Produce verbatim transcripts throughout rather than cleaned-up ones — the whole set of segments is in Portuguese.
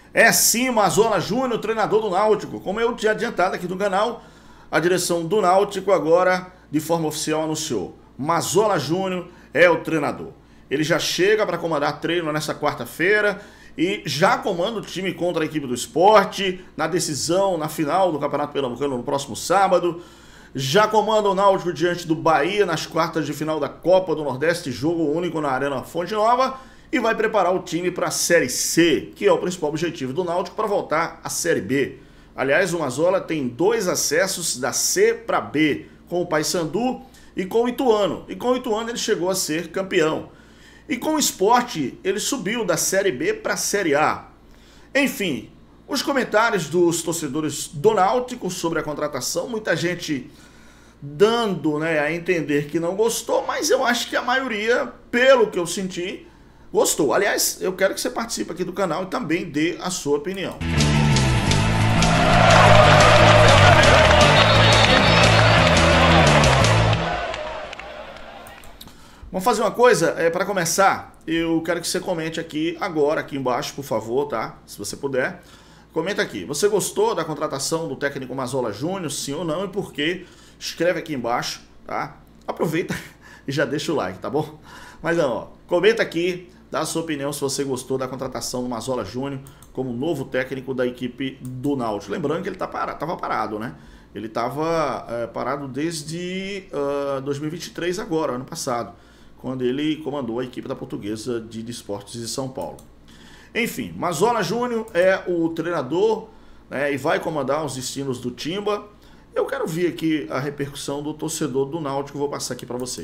É sim, Mazola Júnior, treinador do Náutico. Como eu tinha adiantado aqui no canal, a direção do Náutico agora, de forma oficial, anunciou: Mazola Júnior é o treinador. Ele já chega para comandar treino nessa quarta-feira e já comanda o time contra a equipe do Sport, na decisão, na final do Campeonato Pernambucano no próximo sábado. Já comanda o Náutico diante do Bahia nas quartas de final da Copa do Nordeste, jogo único na Arena Fonte Nova. E vai preparar o time para a Série C, que é o principal objetivo do Náutico para voltar à Série B. Aliás, o Mazola tem dois acessos da C para B, com o Paysandu e com o Ituano. E com o Ituano ele chegou a ser campeão. E com o Sport ele subiu da Série B para a Série A. Enfim, os comentários dos torcedores do Náutico sobre a contratação, muita gente dando, né, a entender que não gostou, mas eu acho que a maioria, pelo que eu senti, gostou. Aliás, eu quero que você participe aqui do canal e também dê a sua opinião. Vamos fazer uma coisa, é, para começar, eu quero que você comente aqui agora, aqui embaixo, por favor, tá? Se você puder. Comenta aqui. Você gostou da contratação do técnico Mazola Júnior, sim ou não, e por quê? Escreve aqui embaixo, tá? Aproveita e já deixa o like, tá bom? Mas não, ó, comenta aqui, dá a sua opinião se você gostou da contratação do Mazola Júnior como novo técnico da equipe do Náutico. Lembrando que ele tá parado, tava parado, né? Ele estava é, parado desde uh, dois mil e vinte e três agora, ano passado, quando ele comandou a equipe da Portuguesa de Desportos de São Paulo. Enfim, Mazola Júnior é o treinador, né, e vai comandar os destinos do Timba. Eu quero ver aqui a repercussão do torcedor do Náutico, vou passar aqui para vocês.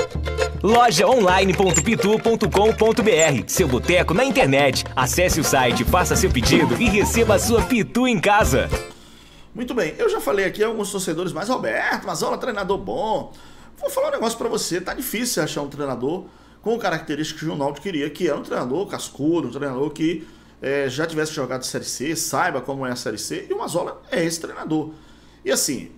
loja online ponto pitu ponto com ponto br, seu boteco na internet. Acesse o site, faça seu pedido e receba a sua Pitu em casa. Muito bem, eu já falei aqui a alguns torcedores, mas Roberto, Mazola, treinador bom. Vou falar um negócio para você, tá difícil achar um treinador com características que o Náutico queria, que é um treinador cascudo, um treinador que é, já tivesse jogado Série C, saiba como é a Série C, e o Mazola é esse treinador. E assim,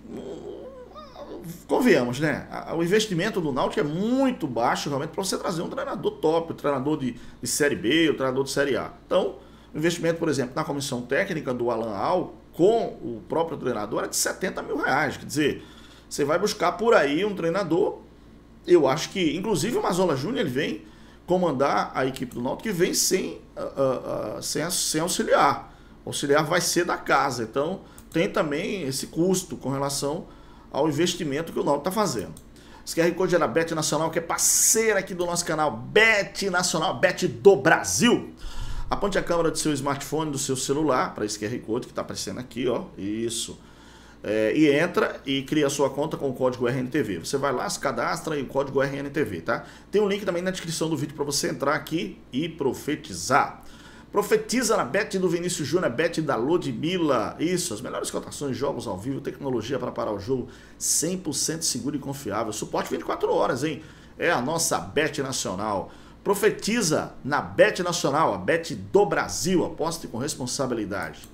convenhamos, né? O investimento do Náutico é muito baixo realmente para você trazer um treinador top, um treinador de, de Série B, um treinador de Série A. Então, o investimento, por exemplo, na comissão técnica do Alan Al com o próprio treinador é de setenta mil reais. Quer dizer, você vai buscar por aí um treinador. Eu acho que, inclusive, o Mazola Júnior ele vem comandar a equipe do Náutico que vem sem, uh, uh, sem, sem auxiliar. O auxiliar vai ser da casa. Então, tem também esse custo com relação ao investimento que o Náutico está fazendo. Esse Q R Code é da Bet Nacional, que é parceira aqui do nosso canal. Bet Nacional, Bet do Brasil. Aponte a câmera do seu smartphone, do seu celular, para esse Q R Code que está aparecendo aqui, ó. Isso. É, e entra e cria a sua conta com o código R N T V. Você vai lá, se cadastra e o código R N T V, tá? Tem um link também na descrição do vídeo para você entrar aqui e profetizar. Profetiza na Bet do Vinícius Júnior, Bet da Ludmilla. Isso, as melhores cotações de jogos ao vivo, tecnologia para parar o jogo, cem por cento seguro e confiável. Suporte vinte e quatro horas, hein? É a nossa Bet Nacional. Profetiza na Bet Nacional, a Bet do Brasil. Aposte com responsabilidade.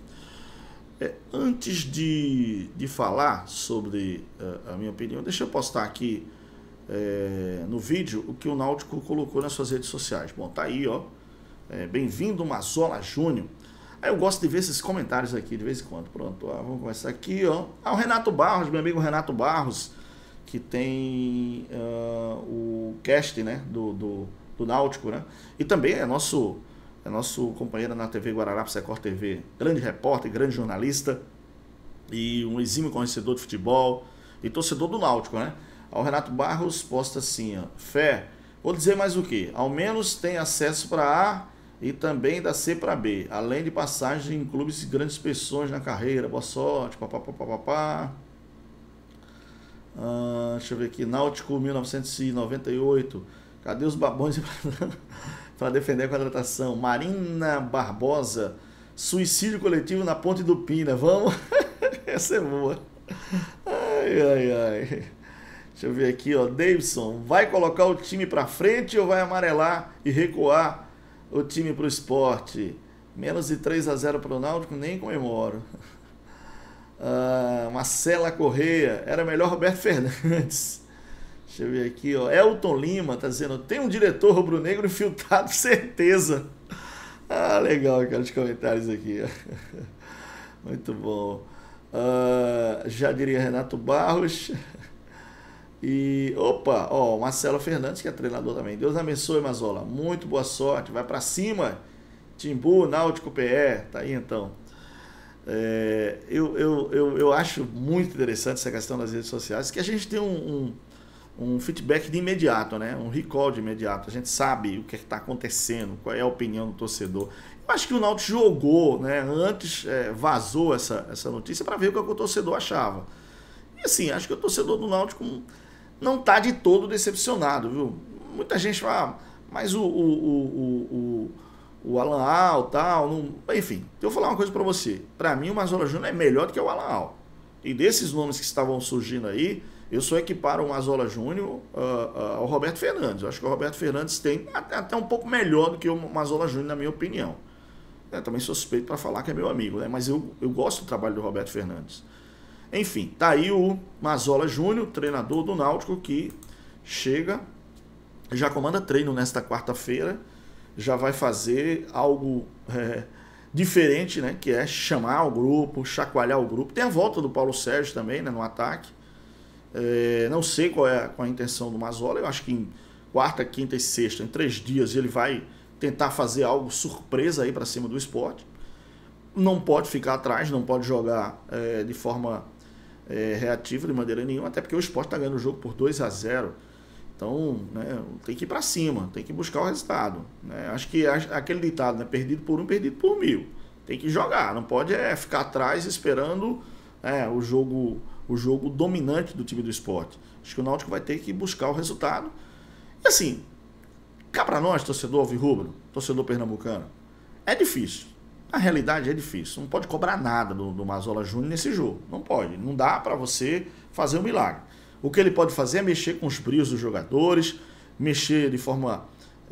É, antes de, de falar sobre uh, a minha opinião, deixa eu postar aqui é, no vídeo o que o Náutico colocou nas suas redes sociais. Bom, tá aí, ó. É, bem-vindo, Mazola Júnior. Aí eu gosto de ver esses comentários aqui de vez em quando. Pronto, ó, vamos começar aqui, ó. Ah, o Renato Barros, meu amigo Renato Barros, que tem uh, o cast, né, do, do, do Náutico, né? E também é nosso... É nosso companheiro na T V Guararapes Record T V, grande repórter, grande jornalista e um exímio conhecedor de futebol e torcedor do Náutico, né? O Renato Barros posta assim, ó, fé, vou dizer mais o que? Ao menos tem acesso para A e também da C para B, além de passagem em clubes de grandes pessoas na carreira, boa sorte, papapá. Ah, deixa eu ver aqui, Náutico mil novecentos e noventa e oito, cadê os babões para defender a contratação? Marina Barbosa, suicídio coletivo na Ponte do Pina. Vamos? Essa é boa. Ai, ai, ai. Deixa eu ver aqui, ó. Davidson, vai colocar o time para frente ou vai amarelar e recuar o time para o Sport? Menos de três a zero para o Náutico, nem comemoro. Ah, Marcela Correia, era melhor Roberto Fernandes. Deixa eu ver aqui, ó. Elton Lima tá dizendo, tem um diretor rubro-negro infiltrado, certeza. Ah, legal, cara, os comentários aqui. Muito bom. Uh, já diria Renato Barros. E, opa, ó, Marcelo Fernandes, que é treinador também. Deus abençoe, Mazola. Muito boa sorte. Vai pra cima. Timbu, Náutico P E. Tá aí, então. É, eu, eu, eu, eu acho muito interessante essa questão das redes sociais, que a gente tem um, um, um feedback de imediato, né? Um recall de imediato. A gente sabe o que é está acontecendo, qual é a opinião do torcedor. Eu acho que o Náutico jogou, né? Antes é, vazou essa, essa notícia para ver o que o torcedor achava. E assim, acho que o torcedor do Náutico não está de todo decepcionado, viu? Muita gente fala, mas o, o, o, o, o Alan Al, tal, não... enfim, eu vou falar uma coisa para você. Para mim, o Mazola Júnior é melhor do que o Alan Al. E desses nomes que estavam surgindo aí, eu só equiparo o Mazola Júnior uh, uh, ao Roberto Fernandes. Eu acho que o Roberto Fernandes tem até, até um pouco melhor do que o Mazola Júnior, na minha opinião. Eu também sou suspeito para falar que é meu amigo, né? Mas eu, eu gosto do trabalho do Roberto Fernandes. Enfim, tá aí o Mazola Júnior, treinador do Náutico, que chega, já comanda treino nesta quarta-feira, já vai fazer algo é, diferente, né? Que é chamar o grupo, chacoalhar o grupo. Tem a volta do Paulo Sérgio também, né? No ataque. É, não sei qual é, qual é a intenção do Mazola. Eu acho que em quarta, quinta e sexta, em três dias, ele vai tentar fazer algo surpresa aí para cima do Sport. Não pode ficar atrás, não pode jogar é, de forma é, reativa de maneira nenhuma, até porque o Sport está ganhando o jogo por dois a zero. Então, né, tem que ir para cima, tem que buscar o resultado. Né? Acho que aquele ditado, né, perdido por um, perdido por mil. Tem que jogar, não pode é, ficar atrás esperando é, o, jogo, o jogo dominante do time do Sport. Acho que o Náutico vai ter que buscar o resultado. E assim, cá para nós, torcedor alvirrubro, torcedor pernambucano, é difícil. Na realidade é difícil. Não pode cobrar nada do, do Mazola Júnior nesse jogo. Não pode. Não dá para você fazer um milagre. O que ele pode fazer é mexer com os brios dos jogadores, mexer de forma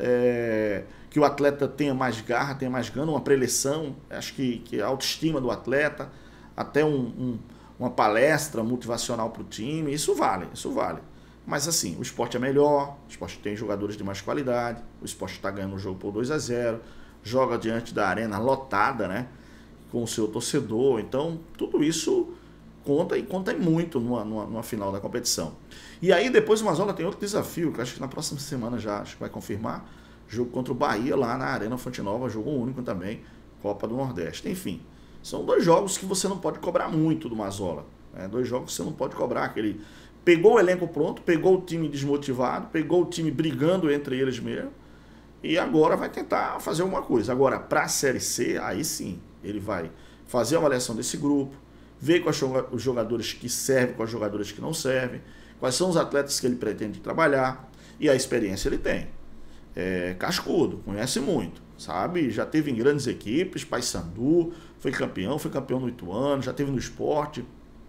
é, que o atleta tenha mais garra, tenha mais gana, uma preleção, acho que, que a autoestima do atleta, até um, um, uma palestra motivacional para o time, isso vale, isso vale. Mas assim, o Sport é melhor, o Sport tem jogadores de mais qualidade, o Sport está ganhando o jogo por dois a zero, joga diante da arena lotada, né, com o seu torcedor, então tudo isso conta e conta muito numa, numa, numa final da competição. E aí depois o Mazola tem outro desafio, que acho que na próxima semana já acho que vai confirmar, jogo contra o Bahia lá na Arena Fonte Nova, jogo único também, Copa do Nordeste. Enfim, são dois jogos que você não pode cobrar muito do Mazola, né? Dois jogos que você não pode cobrar, aquele pegou o elenco pronto, pegou o time desmotivado, pegou o time brigando entre eles mesmo, e agora vai tentar fazer alguma coisa. Agora, para a Série C, aí sim, ele vai fazer a avaliação desse grupo, ver quais são os jogadores que servem, quais jogadores que não servem, quais são os atletas que ele pretende trabalhar, e a experiência ele tem. É cascudo, conhece muito, sabe? Já teve em grandes equipes, Paysandu, foi campeão, foi campeão no Ituano, já teve no Sport,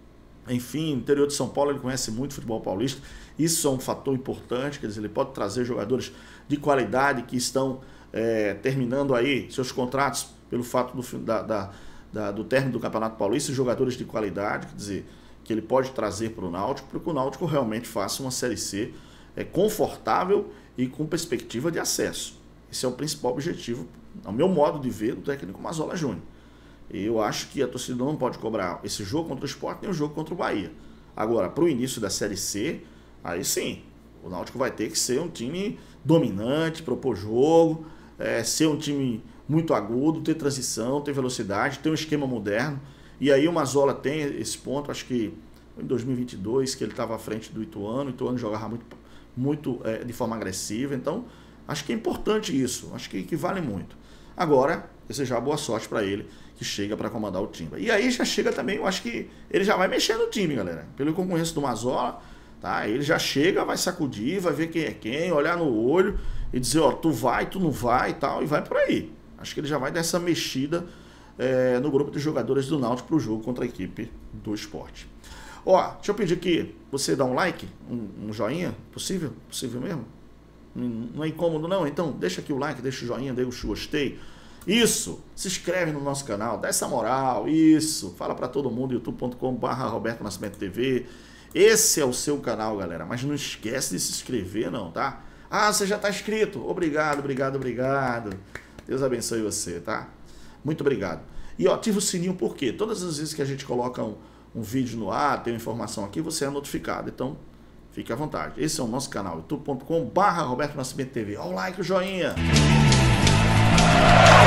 enfim, no interior de São Paulo ele conhece muito futebol paulista, isso é um fator importante, quer dizer, ele pode trazer jogadores de qualidade que estão é, terminando aí seus contratos pelo fato do, da, da Da, do término do Campeonato Paulista, jogadores de qualidade, quer dizer, que ele pode trazer para o Náutico, para que o Náutico realmente faça uma Série C é, confortável e com perspectiva de acesso. Esse é o principal objetivo, ao meu modo de ver, do técnico Mazola Júnior. E eu acho que a torcida não pode cobrar esse jogo contra o Sport nem o jogo contra o Bahia. Agora, para o início da Série C, aí sim, o Náutico vai ter que ser um time dominante, propor jogo, é, ser um time muito agudo, ter transição, ter velocidade, ter um esquema moderno. E aí o Mazola tem esse ponto, acho que em dois mil e vinte e dois, que ele estava à frente do Ituano, o Ituano jogava muito, muito é, de forma agressiva. Então, acho que é importante isso, acho que, que vale muito. Agora, desejar boa sorte para ele, que chega para comandar o time. E aí já chega também, eu acho que ele já vai mexer no time, galera. Pelo que eu conheço do Mazola, tá? Ele já chega, vai sacudir, vai ver quem é quem, olhar no olho e dizer, ó, tu vai, tu não vai e tal, e vai por aí. Acho que ele já vai dar essa mexida é, no grupo de jogadores do Náutico para o jogo contra a equipe do Sport. Ó, deixa eu pedir aqui, você dá um like, um, um joinha, possível? Possível mesmo? Não é incômodo não? Então deixa aqui o like, deixa o joinha, deixa o gostei. Isso, se inscreve no nosso canal, dá essa moral, isso. Fala para todo mundo, youtube ponto com barra Roberto Nascimento T V. Esse é o seu canal, galera, mas não esquece de se inscrever não, tá? Ah, você já está inscrito, obrigado, obrigado, obrigado. Deus abençoe você, tá? Muito obrigado. E ó, ativa o sininho porque todas as vezes que a gente coloca um, um vídeo no ar, tem uma informação aqui, você é notificado. Então, fique à vontade. Esse é o nosso canal, youtube ponto com barra Roberto Nascimento T V. Olha o like, o joinha.